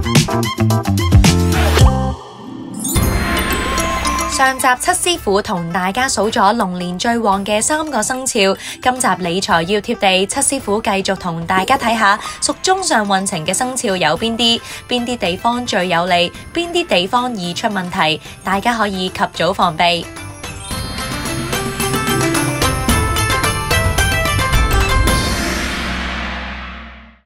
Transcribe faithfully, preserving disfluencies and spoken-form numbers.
上集七師傅同大家數咗龍年最旺嘅三個生肖，今集理財要貼地，七師傅繼續同大家睇下屬中上運程嘅生肖有邊啲，邊啲地方最有利，邊啲地方易出問題，大家可以及早防備。